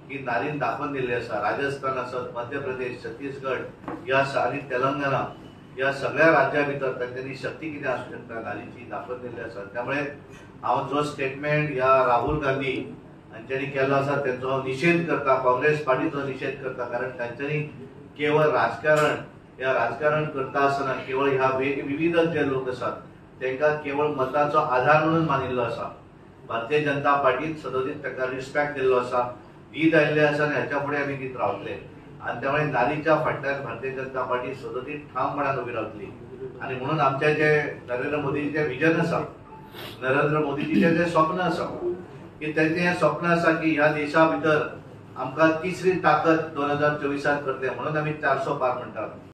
ही नारीन दाखवून दिल्ली आसा। राजस्थान आसत, मध्य प्रदेश, छत्तीसगड या आणि तेलंगणा या सगळ्या राज्यां भितर त्यांनी शक्ती किती असू शकता नारीची दाखवून दिल्ली आसा। त्यामुळे हांव जो स्टेटमेंट या राहुल गांधी हांच्यांनी केलो आसा त्याचो हांव निषेध करता, काँग्रेस पार्टीचो निषेध करता। कारण तांच्यांनी केवळ राजकारण करता आसतना केवळ ह्या विविध जे लोक आसात तांकां केवळ मताचो आधार म्हणून मानिल्लो आसा। भारतीय जनता पार्टीन सदतीत ताका रिस्पेक्ट दिल्लो आसा, दीत आयिल्ले आसा आनी हेच्या फुडें आमी दीत रावतले। आणि त्यामुळे नारीच्या फाटल्यान भारतीय जनता पार्टी सदतीत ठामपणान उभी रावतली। आणि म्हणून आमचे जे नरेंद्र मोदीचे विजन आसा, नरेंद्र मोदीचे जे स्वप्न आसा की त्यांचे हे स्वप्न आसा की ह्या देशा भितर आमकां तिसरी ताकद 2024 करते, म्हणून आमी 400 पार म्हणटात।